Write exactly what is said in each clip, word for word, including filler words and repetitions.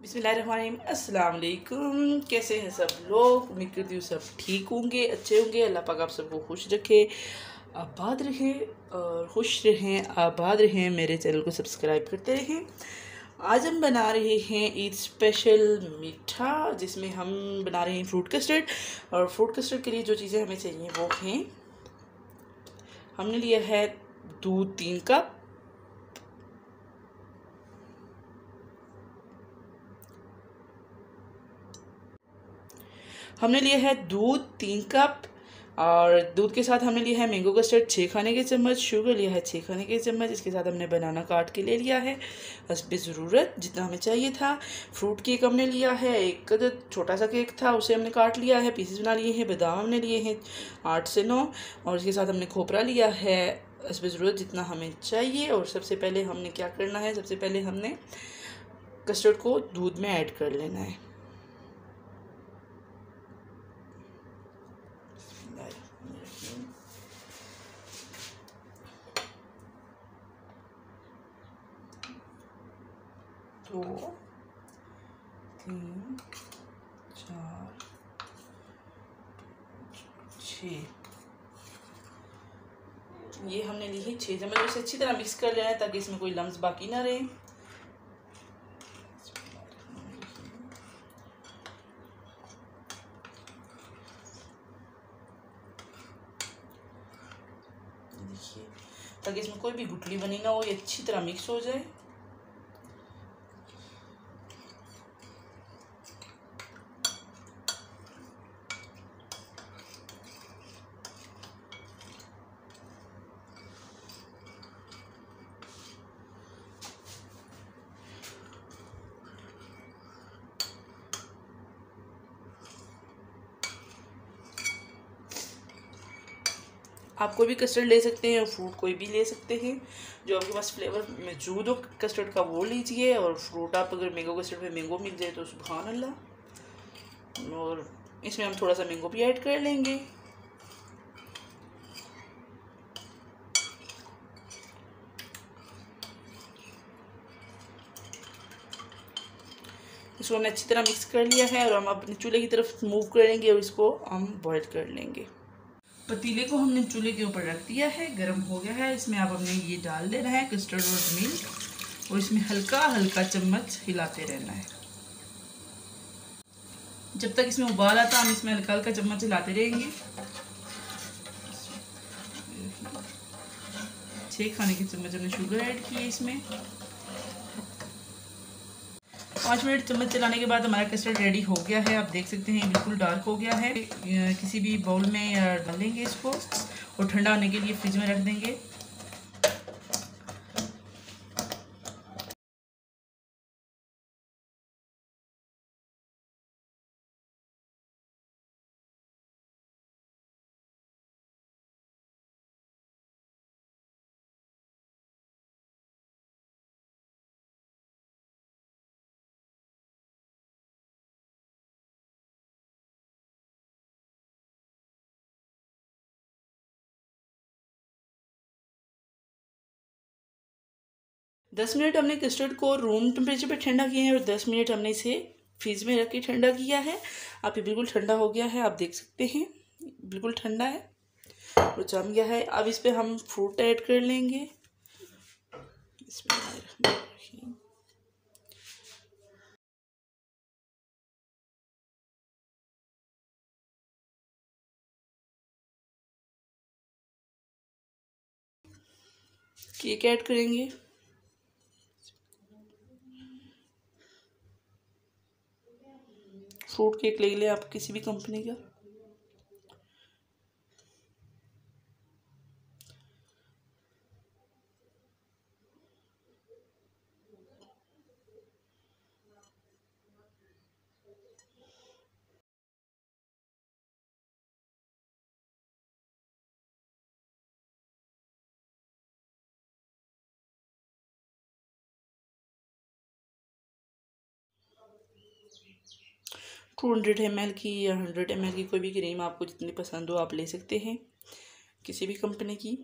बिस्मिल्लाहिर्रहमानिर्रहीम। अस्सलाम वालेकुम। कैसे हैं सब लोग? उम्मीद करती हूँ सब ठीक होंगे, अच्छे होंगे। अल्लाह पाक आप सबको खुश रखे, आबाद रहें और खुश रहें, आबाद रहें। मेरे चैनल को सब्सक्राइब करते रहें। आज हम बना रहे हैं ईद स्पेशल मीठा, जिसमें हम बना रहे हैं फ्रूट कस्टर्ड। और फ्रूट कस्टर्ड के लिए जो चीज़ें हमें चाहिए वो हैं, हमने लिया है दूध तीन कप, हमने लिया है दूध तीन कप, और दूध के साथ हमने लिया है मैंगो कस्टर्ड छः खाने के चम्मच, शुगर लिया है छः खाने के चम्मच। इसके साथ हमने बनाना काट के ले लिया है बस ज़रूरत जितना हमें चाहिए था। फ्रूट केक हमने लिया है, एक छोटा सा केक था उसे हमने काट लिया है, पीसेस बना लिए हैं। बादाम हमने लिए हैं आठ से नौ, और इसके साथ हमने खोपरा लिया है बस ज़रूरत जितना हमें चाहिए। और सबसे पहले हमने क्या करना है, सबसे पहले हमने कस्टर्ड को दूध में ऐड कर लेना है। दो तीन चार छः, ये हमने ली है छः चम्मच। इसे अच्छी तरह मिक्स कर लेना है ताकि इसमें कोई लम्स बाकी ना रहे। देखिए, ताकि इसमें कोई भी गुठली बनी ना हो, ये अच्छी तरह मिक्स हो जाए। आप कोई भी कस्टर्ड ले सकते हैं, फ्रूट कोई भी ले सकते हैं, जो आपके पास फ्लेवर मौजूद हो कस्टर्ड का वो लीजिए। और फ्रूट आप अगर मैंगो कस्टर्ड में मैंगो मिल जाए तो सुभान अल्लाह। और इसमें हम थोड़ा सा मैंगो भी ऐड कर लेंगे। इसको हमने अच्छी तरह मिक्स कर लिया है और हम अपने चूल्हे की तरफ मूव करेंगे और इसको हम बॉईल कर लेंगे। पतीले को हमने चूल्हे के ऊपर रख दिया है, गर्म हो गया है। इसमें अब हमने ये डाल देना है कस्टर्ड और मिल्क, और इसमें हल्का हल्का चम्मच हिलाते रहना है जब तक इसमें उबाल आता है। हम इसमें हल्का हल्का चम्मच हिलाते रहेंगे। छः खाने के चम्मच हमने शुगर ऐड की है इसमें। पाँच मिनट चम्मच चलाने के बाद हमारा कस्टर्ड रेडी हो गया है। आप देख सकते हैं बिल्कुल डार्क हो गया है। किसी भी बाउल में डाल लेंगे इसको और ठंडा होने के लिए फ्रिज में रख देंगे। दस मिनट हमने कस्टर्ड को रूम टेम्परेचर पे ठंडा किया है और दस मिनट हमने इसे फ्रिज में रख के ठंडा किया है। आप ये बिल्कुल ठंडा हो गया है, आप देख सकते हैं बिल्कुल ठंडा है और जम गया है। अब इस पर हम फ्रूट ऐड कर लेंगे। बिस्मिल्लाहिर्रहमानिर्रहीम। केक ऐड करेंगे। फ्रूट केक ले लें आप किसी भी कंपनी का। टू हंड्रेड एम एल की या हंड्रेड एम एल की कोई भी क्रीम आपको जितनी पसंद हो आप ले सकते हैं, किसी भी कंपनी की।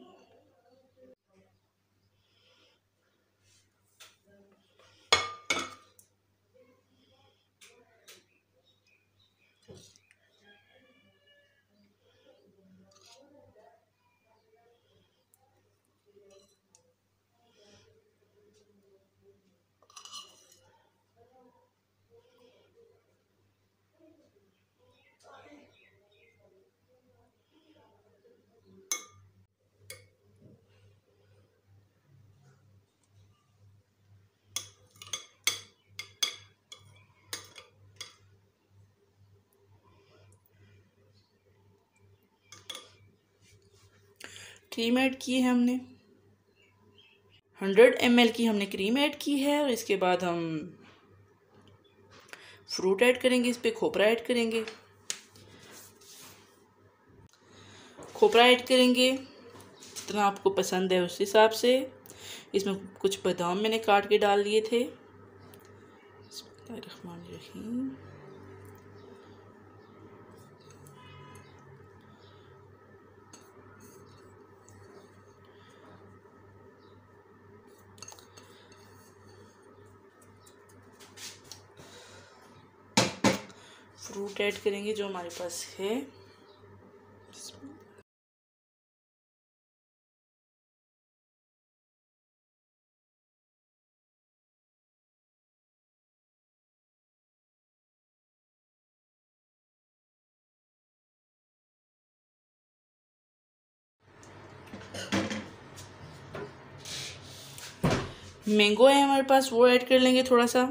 क्रीम ऐड की है हमने, हंड्रेड एम एल की हमने क्रीम ऐड की है। और इसके बाद हम फ्रूट ऐड करेंगे, इस पर खोपरा ऐड करेंगे। खोपरा ऐड करेंगे जितना आपको पसंद है उस हिसाब से। इसमें कुछ बादाम मैंने काट के डाल दिए थे। बिस्मिल्लाहिर्रहमानिर्रहीम। फ्रूट ऐड करेंगे जो हमारे पास है। मैंगो है हमारे पास, वो ऐड कर लेंगे थोड़ा सा।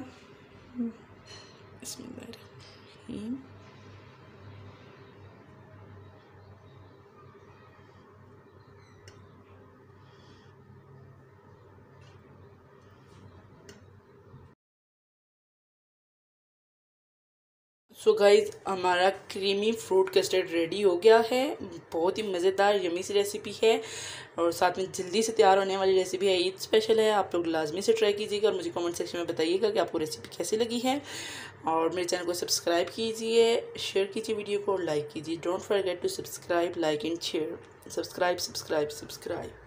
बिस्मिल्लाहिर्रहमानिर्रहीम। सो गाइज हमारा क्रीमी फ्रूट कस्टर्ड रेडी हो गया है। बहुत ही मज़ेदार यमी सी रेसिपी है और साथ में जल्दी से तैयार होने वाली रेसिपी है। ईद स्पेशल है, आप लोग लाजमी से ट्राई कीजिएगा और मुझे कमेंट सेक्शन में बताइएगा कि आपको रेसिपी कैसी लगी है। और मेरे चैनल को सब्सक्राइब कीजिए, शेयर कीजिए वीडियो को और लाइक कीजिए। Don't forget to subscribe, like and share. Subscribe subscribe subscribe.